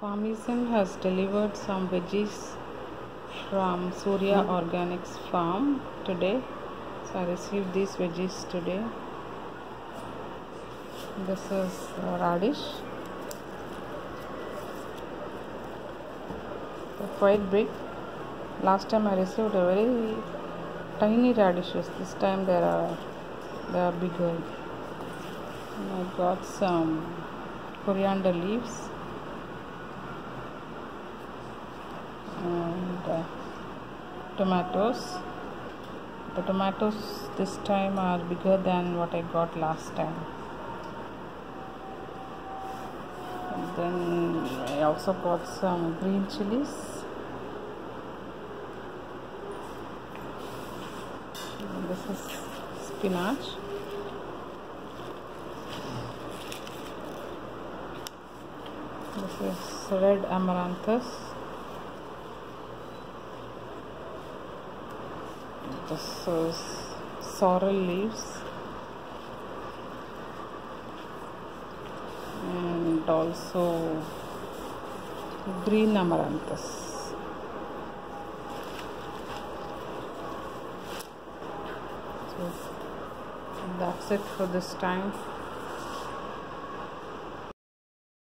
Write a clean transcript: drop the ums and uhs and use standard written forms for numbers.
Farmizen has delivered some veggies from Surya Organic's farm today. So I received these veggies today. This is radish. They're quite big. Last time I received a very tiny radishes. This time they are bigger. And I got some coriander leaves and tomatoes. The tomatoes this time are bigger than what I got last time. And then I also got some green chilies. And this is spinach. This is red amaranthus. This is sorrel leaves and also green amaranthus. So that's it for this time.